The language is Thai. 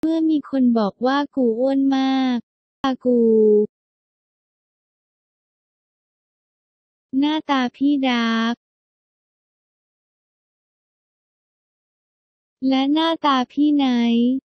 เมื่อมีคนบอกว่ากูอ้วนมากกู หน้าตาพี่ดาร์กและหน้าตาพี่ไนท์